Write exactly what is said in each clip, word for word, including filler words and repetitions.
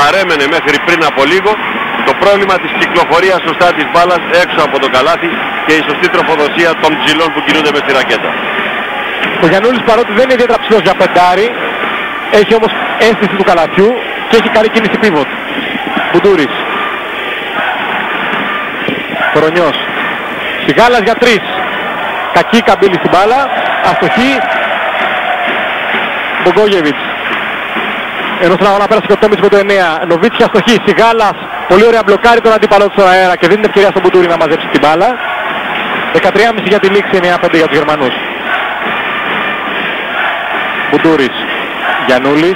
παρέμενε μέχρι πριν από λίγο το πρόβλημα της κυκλοφορίας σωστά της μπάλας έξω από το καλάθι και η σωστή τροφοδοσία των ψηλών που κινούνται μες στη ρακέτα. Ο Γιαννούλης, παρότι δεν είναι ιδιαίτερα ψηλός για πεντάρι, έχει όμως αίσθηση του καλαθιού και έχει καλή κίνηση πίβοτ. Μπουντούρης. Κορονιός. Σιγάλας για τρεις. Κακή καμπύλη στην μπάλα. Αστοχή. Μπογκόγεβιτς. Ενώ στον αγώνα πέρασε και ο Τόμιτς με το εννέα. Νοβίτσια αστοχή. Σιγάλας. Πολύ ωραία μπλοκάρει τον αντίπαλο του στον αέρα και δίνει την ευκαιρία στον Μπουντούρη να μαζέψει την μπάλα. δεκατρία και μισό για τη λήξη, εννέα πέντε για τους Γερμανούς. Μπουντούρης. Γιαννούλης.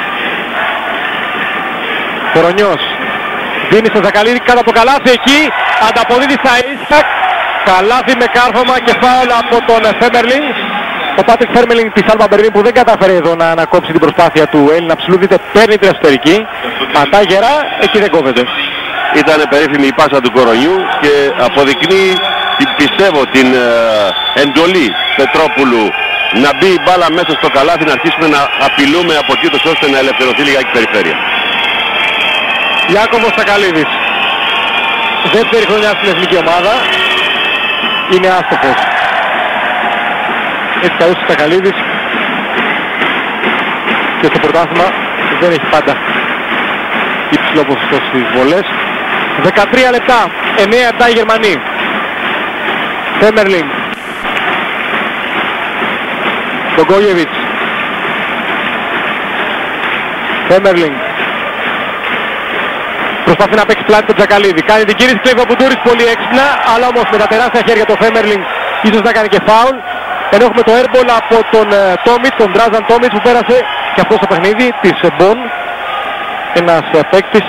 Κορονιός. Δίνει στο Ζακαλίδη κάτω από το καλάθι. Εκεί ανταποδίδει στα Ίσακ. Καλάθι με κάρφωμα και φάουλ από τον Φέμερλινγκ. Ο Πάτρικ Φέμερλινγκ της Άλμπα Μπερλίν που δεν κατάφερε εδώ να ανακόψει την προσπάθεια του Έλληνα ψηλού. Δείτε, παίρνει την εσωτερική. Πατά γερά, εκεί δεν κόβεται. Ήταν περίφημη η πάσα του Κορονιού και αποδεικνύει, την, πιστεύω, την ε, εντολή Πετρόπουλου να μπει η μπάλα μέσα στο καλάθι, να αρχίσουμε να απειλούμε από εκεί ώστε να ελευθερωθεί λιγάκι η περιφέρεια. Ιάκωβος Σακαλίδης. Δεύτερη χρονιά στην εθνική ομάδα. Είναι άστοχος. Έτσι καλούς ο Σακαλίδης. Και στο πρωτάθλημα δεν έχει πάντα υψηλό ποσοστό στις βολές. δεκατρία λεπτά. εννέα επτά οι Γερμανοί. Φέμερλινγκ. Μπογκόγεβιτς. Φέμερλινγκ. Προσπαθεί να παίξει πλάτη τον Τζακαλίδη. Κάνει την κίνηση, κλέβει ο Μπουντούρης πολύ έξυπνα, αλλά όμως με τα τεράστια χέρια του Φέμερλινγκ ίσως να κάνει και φάουλ. Ενώ έχουμε το airball από τον uh, Τόμιτς, τον Ντράζαν Τόμιτς που πέρασε και αυτό στο παιχνίδι της Μπον. Ένας uh, παίκτης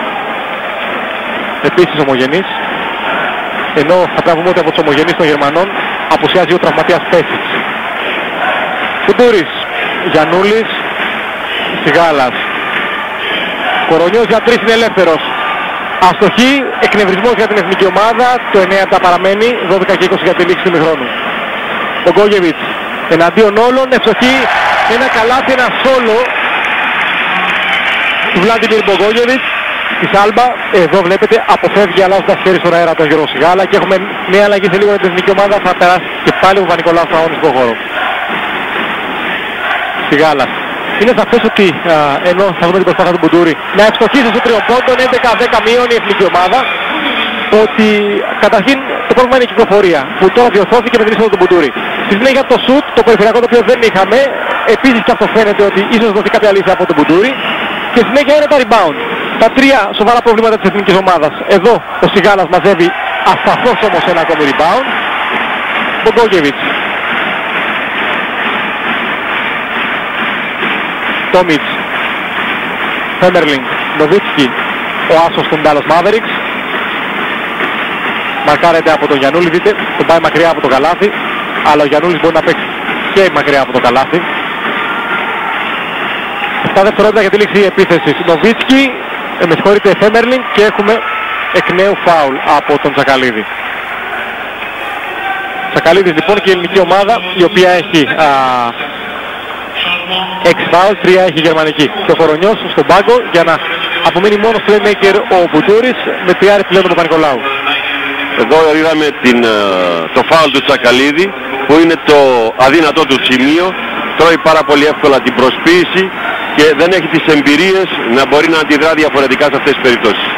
επίσης ομογενής. Ενώ θα τραβούμε ότι από τους ομογενείς των Γερμανών απουσιάζει ο τραυματίας Πέσιτς. Μπουντούρης, Γιαννούλης, Σιγάλας. Κορονιός για τρεις είναι ελεύθερος. Αστοχή, εκνευρισμός για την εθνική ομάδα. Το εννέα τα παραμένει, δώδεκα και είκοσι για τη λήξη του ημιχρόνου. Μπογκόγεβιτς εναντίον όλων, ευστοχή, ένα καλάθι, ένα σόλο του Βλάντιμιρ Μπογκόγεβιτς της Άλμπα. Εδώ βλέπετε αποφεύγει αλλάζοντας χέρι στον αέρα τον Γιώργο Σιγάλα και έχουμε μια αλλαγή σε λίγο για την εθνική ομάδα. Θα περάσει και πάλι ο Παπα-Νικολάου στον αγωνιστικό χώρο. Σιγάλας. Είναι σαφές ότι α, ενώ θα δούμε την προσπάθεια του Μπουντούρη να ευστοχίσει στο τριοπόντο, έντεκα δέκα μειώνει η εθνική ομάδα, ότι καταρχήν το πρόβλημα είναι η κυκλοφορία που τώρα διορθώθηκε με την είσοδο του Μπουντούρη. Στη συνέχεια το σουτ, το περιφερειακό το οποίο δεν είχαμε, επίσης και αυτό φαίνεται ότι ίσως δοθεί κάποια λύση από τον Μπουντούρη, και συνέχεια είναι τα rebound. Τα τρία σοβαρά προβλήματα της εθνικής ομάδας. Εδώ ο Σιγάλας μαζεύει ασταθώς όμως ένα ακόμη rebound. Μπογκόγεβιτς. Τόμιτς, Φέμερλινγκ, Νοβίτσκι, ο άσος των Dallas Mavericks. Μαρκάρεται από τον Γιαννούλη, δείτε, τον πάει μακριά από το καλάθι, αλλά ο Γιαννούλης μπορεί να παίξει και μακριά από το καλάθι. επτά δευτερόλεπτα για τη λήξη επίθεσης. Νοβίτσκι, ε, με συγχωρείτε, Φέμερλινγκ, και έχουμε εκ νέου φάουλ από τον Τσακαλίδη. Τσακαλίδης λοιπόν και η ελληνική ομάδα, η οποία έχει α, έξι φάουλ, τρία έχει η γερμανική. Και ο Κορονιός στον πάγκο για να απομείνει μόνο playmaker ο Μπουντούρης με τριάρι πλέον τον Παπα-Νικολάου. Εδώ είδαμε την, το φάουλ του Τσακαλίδη που είναι το αδύνατό του σημείο. Τρώει πάρα πολύ εύκολα την προσποίηση και δεν έχει τις εμπειρίες να μπορεί να αντιδρά διαφορετικά σε αυτές τις περιπτώσεις.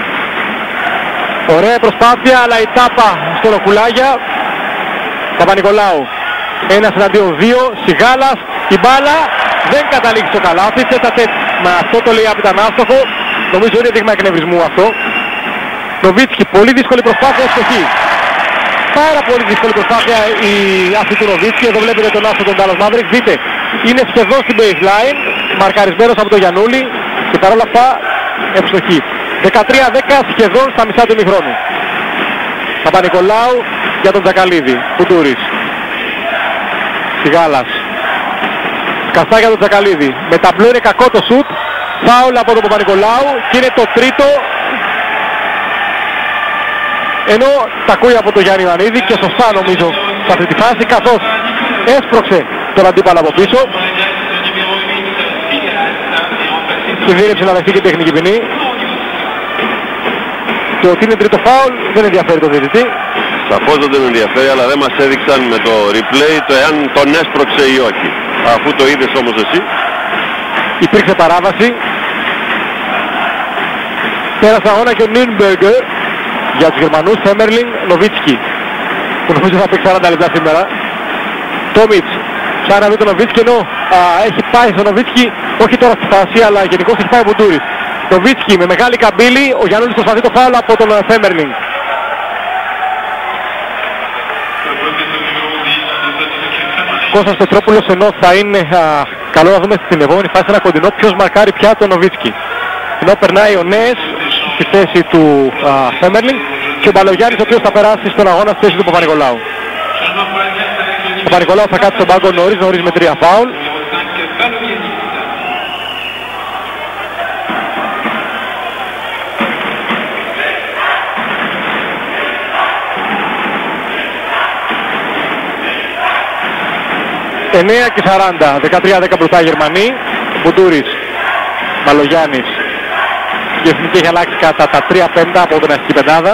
Ωραία προσπάθεια, αλλά η τάπα στο Ροκουλάγια. Παπα-Νικολάου. Ένας εναντίον δύο, Σιγάλας, η μπάλα δεν καταλήξει στο καλάθι, τέτα με αυτό το λέει από ήταν άστοχο, νομίζω είναι δείγμα εκνευρισμού αυτό. Νοβίτσκι, πολύ δύσκολη προσπάθεια, ευστοχή. Πάρα πολύ δύσκολη προσπάθεια η αυτή του Νοβίτσκι, εδώ βλέπετε τον άστο των Dallas Mavericks, δείτε, είναι σχεδόν στην baseline, μαρκαρισμένος από τον Γιαννούλη και παρόλα αυτά ευστοχή. δεκατρία δέκα σχεδόν στα μισά του ημιχρόνου. Παπα-Νικολάου για τον Τζακαλίδη, Μπουντούρης. Σιγάλας. Σκαστά για τον Τζακαλίδη. Με ταμπλό είναι κακό το σουτ. Φάουλ από τον Παπα-Νικολάου και είναι το τρίτο. Ενώ τα ακούει από τον Γιάννη Ιωαννίδη και σωστά νομίζω σε αυτή τη φάση, καθώς έσπρωξε τον αντίπαλο από πίσω. κινδύνευσε να δεχτεί και τεχνική ποινή. Το ότι είναι τρίτο φάουλ δεν ενδιαφέρει τον διαιτητή. Σαφώς δεν τον ενδιαφέρει, αλλά δεν μας έδειξαν με το replay το εάν τον έσπρωξε ή όχι. Αφού το είδες όμως εσύ. Υπήρξε παράβαση. Πέρασε αγώνα και ο Νίρνμπεργκερ για τους Γερμανούς, Φέμερλινγκ, Νοβίτσκι, που νομίζω θα παίξει σαράντα λεπτά σήμερα. Τόμιτς ψάχνει να δει τον Νοβίτσκι, ενώ α, έχει πάει στον Νοβίτσκι, όχι τώρα στη φάση, αλλά γενικώς έχει πάει ο Μπουντούρης. Νοβίτσκι με μεγάλη καμπύλη, ο Γιαννούλης προσπαθεί το φάουλ από τον Φέμερλινγκ. Κώστας Πετρόπουλος, ενώ θα είναι α, καλό να δούμε στην επόμενη φάση ένα κοντινό ποιος μαρκάρει πια τον Νοβίτσκι. Ενώ περνάει ο Νέες στη θέση του Φέμερλινγκ και ο Μπαλογιάννης, ο οποίος θα περάσει στον αγώνα στη θέση του Παπα-Νικολάου. Ο Παπα-Νικολάου θα κάτσει στον πάγκο νωρίς, νωρίς με τρία φάουλ. εννέα και σαράντα, δεκατρία δέκα μπροστά οι Γερμανοί. Μπουντούρης, Μπαλογιάννης. Η εθνική έχει αλλάξει κατά τα τρία πέντα από την αρχική πεντάδα.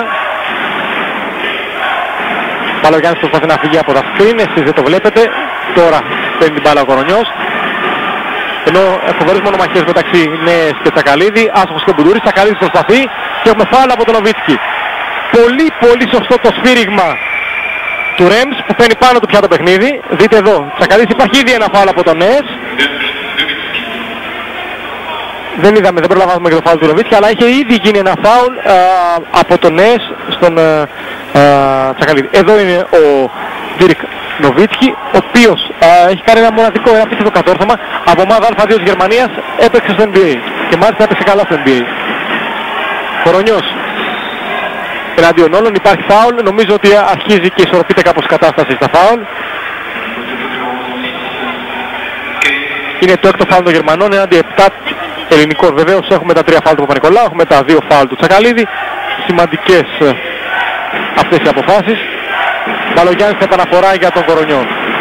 Μπαλογιάννης προσπαθεί να φύγει από τα screen, εσείς δεν το βλέπετε. Τώρα παίρνει την μπάλα ο Κορονιός. Ενώ φοβερές μονομαχίες μεταξύ Νέες και Τσακαλίδη. Άσοχος και Μπουντούρης, Τσακαλίδης προσπαθεί και έχουμε φάουλ από τον Νοβίτσκι. Πολύ πολύ σωστό το σφύριγμα του Ρέμς που παίρνει πάνω του πια το παιχνίδι. Δείτε εδώ, Τσακαλίδης, υπάρχει ήδη ένα φάουλ από τον Νέες. Δεν είδαμε, δεν προλάβαμε και το φάουλ του Νοβίτσκι, αλλά είχε ήδη γίνει ένα φάουλ α, από τον Νέες στον α, α, Τσακαλίδη. Εδώ είναι ο Ντίρικ Νοβίτσκι, ο οποίος α, έχει κάνει ένα μοναδικό, ένα απίστευτο κατόρθωμα. Από ομάδα Α2 της Γερμανίας έπαιξε στο N B A και μάλιστα έπαιξε καλά στο N B A. Κορονιός εναντίον όλων, υπάρχει φάουλ, νομίζω ότι αρχίζει και ισορροπείται κάπως η κατάσταση στα φάουλ. Είναι το έκτο φάουλ των Γερμανών, έναντι επτά ελληνικών. Βεβαίως έχουμε τα τρία φάουλ του Παπα-Νικολάου, έχουμε τα δύο φάουλ του Τσακαλίδη. Σημαντικές αυτές οι αποφάσεις. Μπαλογιάννης σε επαναφορά για τον Κορονιό.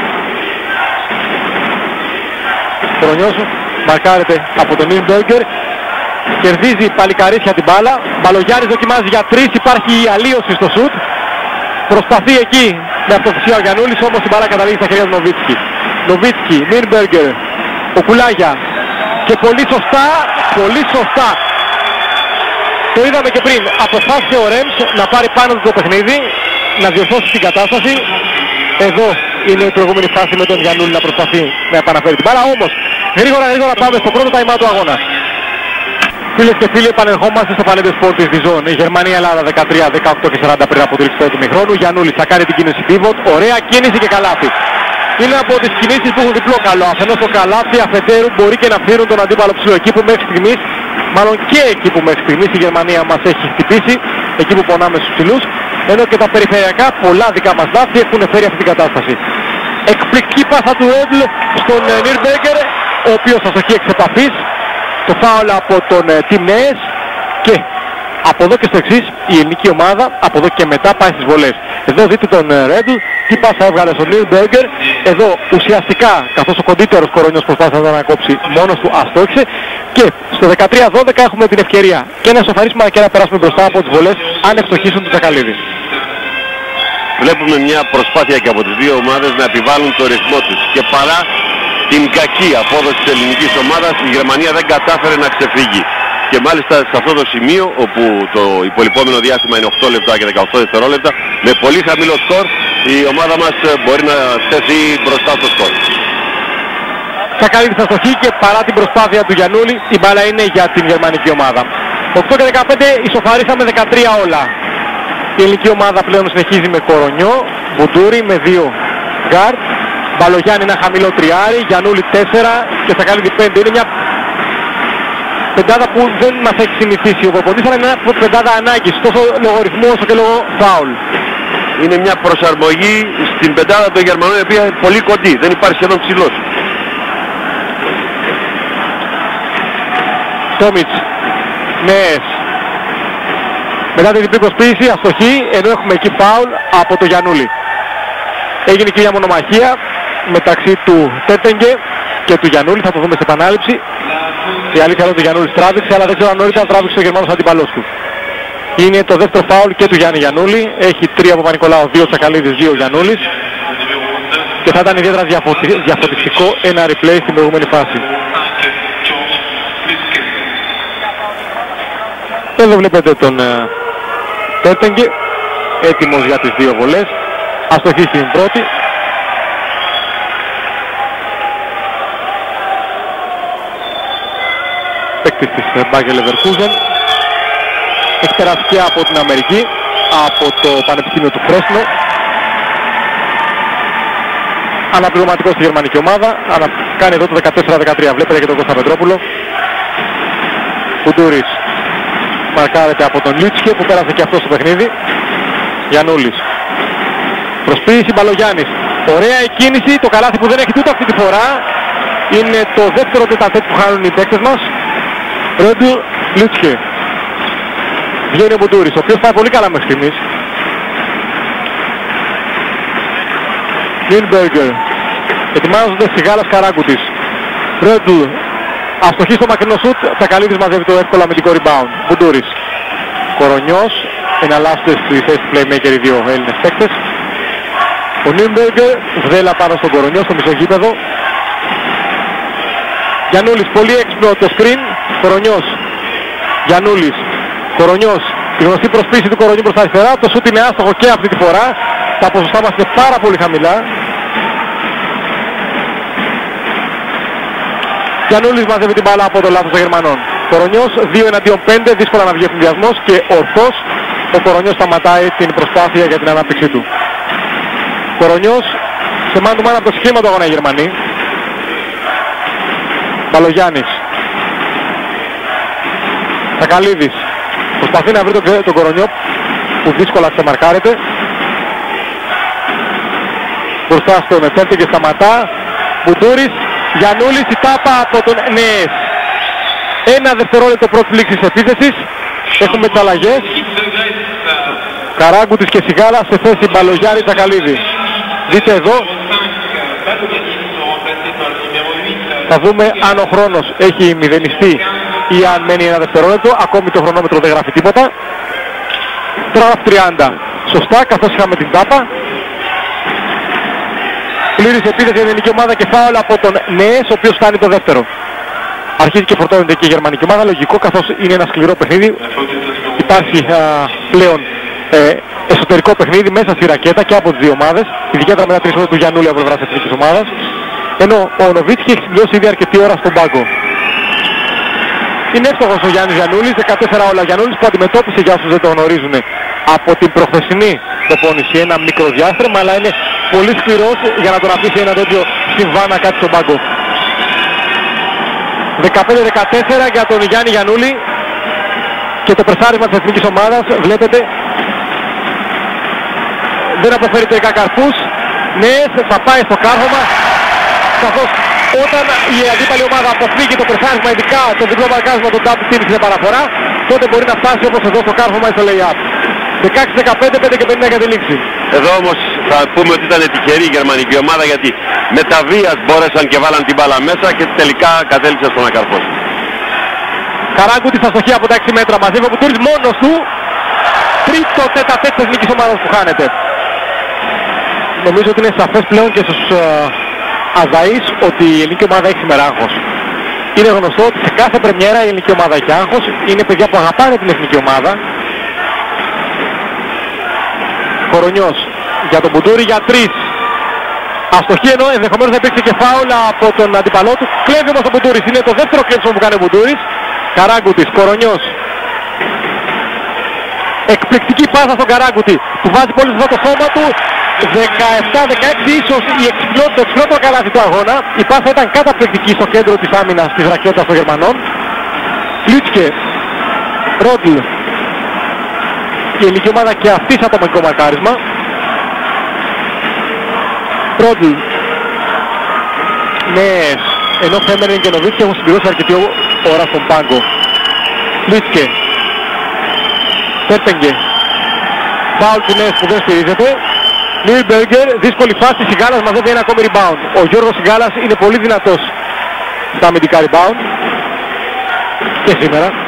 Κορονιός μαρκάρεται από τον Νίρνμπεργκερ. Κερδίζει παλικαρίσια την μπάλα. Μπαλογιάννης δοκιμάζει για τρεις, υπάρχει η αλλίωση στο σουτ. Προσπαθεί εκεί με αυτοθυσία ο Γιαννούλης, όμως η μπάλα καταλήγει στα χέρια του Νοβίτσκι. Νοβίτσκι, Νίρνμπεργκερ, ο Κουλάγια. Και πολύ σωστά, πολύ σωστά. Το είδαμε και πριν. Αποφάσισε ο Ρέμς να πάρει πάνω του το παιχνίδι, να διορθώσει την κατάσταση. Εδώ είναι η προηγούμενη φάση με τον Γιαννούλη να προσπαθεί να επαναφέρει την μπάλα. Όμως, γρήγορα γρήγορα πάμε στο πρώτο τάιμα του αγώνα. Φίλες και φίλοι, επανερχόμαστε στο Πανέδιο Σπορ της Διζών. Η Γερμανία-Ελλάδα δεκατρία δεκαοκτώ και σαράντα πριν από τη λήξη του έτοιμου χρόνου. Γιαννούλης θα κάνει την κίνηση pivot. Ωραία κίνηση και καλάθι. Είναι από τις κινήσεις που έχουν διπλό καλό. Αφενός το καλάθι, αφετέρου μπορεί και να φύρουν τον αντίπαλο ψηλό. Εκεί που μέχρι στιγμής, μάλλον και εκεί που μέχρι στιγμής η Γερμανία μας έχει χτυπήσει, εκεί που πονάμε στους ψηλούς, ενώ και τα περιφερειακά πολλά δικά μας λάθη έχουν φέρει αυτή την κατάσταση. Εκπληκτική πάσα του Ρέντλ στον Νίρνμπεργκερ, ο οποίος αστοχεί εξ επαφής. Το φάουλ από τον Team Νέες και από εδώ και στο εξής η ελληνική ομάδα από εδώ και μετά πάει στις βολές. Εδώ δείτε τον Ρέντλ, τι πάσα έβγαλε στον Νίρνμπεργκερ. Εδώ ουσιαστικά, καθώς ο κοντύτερος Κορονιός προσπάθησε να ανακόψει μόνος του, αστόχησε. Και στο δεκατρία δώδεκα έχουμε την ευκαιρία και να σοφαρίσουμε και να περάσουμε μπροστά από τις βολές αν ευστοχίσουν του Τσακαλίδη. Βλέπουμε μια προσπάθεια και από τις δύο ομάδες να επιβάλλουν το ρυθμό τους και παρά την κακή απόδοση της ελληνικής ομάδας η Γερμανία δεν κατάφερε να ξεφύγει. Και μάλιστα σε αυτό το σημείο όπου το υπολοιπόμενο διάστημα είναι οκτώ λεπτά και δεκαοκτώ δευτερόλεπτα, με πολύ χαμηλό σκορ η ομάδα μας μπορεί να στεθεί μπροστά στο σκορ. Τσακαλίδη θα στοχεί και παρά την προσπάθεια του Γιαννούλη η μπάλα είναι για την γερμανική ομάδα. οκτώ και δεκαπέντε ισοφαρίσαμε δεκατρία όλα. Η ελληνική ομάδα πλέον συνεχίζει με Κορονιό, Μπουντούρη με δύο γκάρτ, Μπαλογιάννη ένα χαμηλό τριάρι, Γιαννούλη τέσσερα και Τσακαλίδη πέντε. Είναι μια πεντάδα που δεν μας έχει συνηθίσει ο προπονητής, αλλά είναι μια πεντάδα ανάγκης, τόσο λόγω ρυθμού όσο και λόγω φάουλ. Είναι μια προσαρμογή στην πεντάδα των Γερμανών, η οποία είναι πολύ κοντή, δεν υπάρχει σχεδόν ψηλός. Τόμιτς, Νέες. Μετά την διπλή προσποίηση, αστοχή, ενώ έχουμε εκεί φάουλ από το Γιαννούλη. Έγινε και μια μονομαχία μεταξύ του Τέτεγκε και του Γιαννούλη, θα το δούμε σε επανάληψη. Η αλήθεια είναι ότι ο Γιαννούλης τράβηξε, αλλά δεν ξέρω αν νωρίτερα τράβηξε ο Γερμανός αντίπαλός του. Είναι το δεύτερο φάουλ και του Γιάννη Γιαννούλη. Έχει τρία από Παπα-Νικολάου, δύο Τσακαλίδης, δύο Γιαννούλης. Και θα ήταν ιδιαίτερα διαφωτιστικό ένα replay στην προηγούμενη φάση. Εδώ βλέπετε τον Τέρτεγκε, έτοιμος για τις δύο βολές. Αστοχή στην πρώτη. Παίκτης της Bayer Leverkusen. Έχει περάσει και από την Αμερική, από το Πανεπιστήμιο του Φρέσνο. Αναπληρωματικό στη γερμανική ομάδα. Ανα... Κάνει εδώ το δεκατέσσερα δεκατρία. Βλέπετε και τον Κώστα Πετρόπουλο. Κουντούρης μαρκάρεται από τον Λίτσκε που πέρασε και αυτό στο παιχνίδι. Γιαννούλης. Προσποίηση Μπαλογιάννης. Ωραία η κίνηση. Το καλάθι που δεν έχει τούτο αυτή τη φορά. Είναι το δεύτερο τετατέτ που χάνουν οι παίκτες μας. Ρόντου Λίτσκε. Βγαίνει ο Μπουντούρης, ο οποίος πάει πολύ καλά μέχρι στιγμής. Νιρνμπεργκερ. Ετοιμάζονται Σιγάλας Καράγκουτης. Ρόντου. Αστοχή στο μακρινό σουτ. Τσακαλίδης μαζεύει το εύκολο αμυντικό rebound. Μπουντούρης. Κορονιός. Εναλλάσσονται στη θέση playmaker οι δύο Έλληνες παίκτες. Ο Νιρνμπεργκερ βδέλα πάνω στον Κορονιό, στο μισογείπεδο. Γιαννούλης, πολύ έξυπνο το screen. Κορονιός. Γιαννούλης. Κορονιός. Η γνωστή προσπίση του Κορονιού προς τα αριστερά. Το σουτ είναι άστοχο και αυτή τη φορά. Τα ποσοστά μας είναι πάρα πολύ χαμηλά. Γιαννούλης μαζεύει την μπάλα από το λάθος των Γερμανών. Κορονιός, δύο εναντίον πέντε, δύσκολα να βγει ευθυνδιασμός και ορθώς ο Κορονιός σταματάει την προσπάθεια για την ανάπτυξή του. Κορονιός, σε man to man από το σχήμα του αγώνα οι Γερμανοί. Μπαλογιάννης. Τσακαλίδης. Προσπαθεί να βρει τον, τον Κορονιό που δύσκολα ξεμαρκάρεται. Μπροστά στον Ετέρτη και σταματά. Μπουντούρης. Γιαννούλης, η τάπα από τον Νέες. Ένα δευτερόλεπτο πρώτη λήξης επίθεσης. Έχουμε τις αλλαγές. Καράγκουτης και Σιγάλα σε θέση Μπαλογιάννη Τσακαλίδη. Δείτε εδώ. Θα δούμε αν ο χρόνος έχει μηδενιστεί ή αν μένει ένα δευτερόλεπτο. Ακόμη το χρονόμετρο δεν γράφει τίποτα. Τώρα τριάντα. Σωστά, καθώς είχαμε την τάπα. Πλήρης επίθεση για την ελληνική ομάδα και φάουλ από τον Νέες, ο οποίος φτάνει το δεύτερο. Αρχίζει και φορτώνεται και η γερμανική ομάδα, λογικό καθώς είναι ένα σκληρό παιχνίδι. Υπάρχει α, πλέον ε, εσωτερικό παιχνίδι μέσα στη ρακέτα και από τις δύο ομάδες. Ιδιαίτερα μετά την είσοδο του Γιαννούλη από πλευράς εθνικής ομάδας. Ενώ ο Νοβίτσκι έχει συμπληρώσει ήδη αρκετή ώρα στον πάγκο. Είναι εύστοχος ο Γιάννης Γιαννούλης, δεκατέσσερα όλα Γιαννούλης που αντιμετώπισε, για όσους δεν το γνωρίζουν, από την προχθεσινή προπόνηση ένα μικρό διάστρεμα, αλλά είναι πολύ σκληρός για να τον αφήσει ένα τέτοιο συμβάνα κάτι στον πάγκο. δεκαπέντε δεκατέσσερα για τον Γιάννη Γιαννούλη και το πρεσάρισμα της εθνικής ομάδας, βλέπετε, δεν αποφέρει τελικά καρπούς. Ναι, θα πάει στο κάρφωμα, καθώς όταν η αντίπαλη ομάδα αποφύγει το πρεσάρισμα, ειδικά το διπλό μαρκάρισμα των double teams στην παραφορά, τότε μπορεί να φτάσει όπως εδώ στο κάρφωμα ή στο lay-up. δεκαέξι δεκαπέντε, πέντε και πενήντα για τη λήξη. Εδώ όμως θα πούμε ότι ήταν τυχερή η γερμανική ομάδα, γιατί με τα βίας μπόρεσαν και βάλαν την μπάλα μέσα και τελικά κατέληξαν στο να καρφώσει. Καράγκουτης στα στοχεία από τα έξι μέτρα, μαζεύει ο Μπουντούρης μόνος του. Τρίτο τέτα-τέτ της εθνικής ομάδας που χάνεται. Νομίζω ότι είναι σαφές πλέον και στους uh, Αζαΐς ότι η ελληνική ομάδα έχει σήμερα άγχος. Είναι γνωστό ότι σε κάθε πρεμιέρα η ελληνική ομάδα έχει άγχος. Είναι παιδιά που αγαπάνε την εθνική ομάδα. Κορονιός για τον Μπουντούρη για τρεις. Αστοχή, ενώ ενδεχομένως θα υπήρξε και φάουλα από τον αντιπαλό του. Κλέβει όμως ο Μπουντούρης. Είναι το δεύτερο κλέψιμο που κάνει ο Μπουντούρης. Καράγκουτης, Κορονιός. Εκπληκτική πάσα στον Καράγκουτη που βάζει πολύ σωστά το σώμα του. δεκαεπτά δεκαέξι ίσως η εξυπνότητα, το εξυπνότερο καλάθι του αγώνα. Η πάσα ήταν καταπληκτική στο κέντρο της άμυνας της ρακέτας των Γερμανών. Λίτσκε, Ρόντλ. Η ελληνική ομάδα και αυτή σε ατομικό μαρκάρισμα. Ρόντλ. Ναι, ενώ Φέμεριν και Νοβίτσκι έχουν συμπληρώσει αρκετή ώρα στον πάγκο. Λίτσκε. Τέρτεγκε. Φάουλ του Νέες που δεν στηρίζεται. Νιρνμπεργκερ, δύσκολη φάση, Σιγάλας μαζεύει ένα ακόμη rebound. Ο Γιώργος Σιγάλας είναι πολύ δυνατός στα αμυντικά rebound. και σήμερα.